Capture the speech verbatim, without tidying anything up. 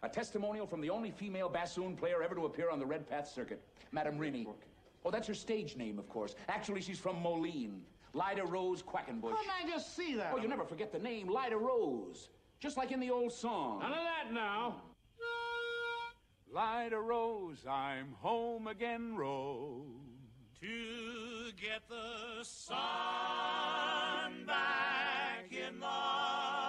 A testimonial from the only female bassoon player ever to appear on the Red Path circuit, Madame Rini. Oh, that's her stage name, of course. Actually, she's from Moline. Lida Rose Quackenbush. Couldn't I just see that? Oh, you never forget the name, Lida Rose. Just like in the old song. None of that now. Lida Rose, I'm home again, Rose. To get the sun back in the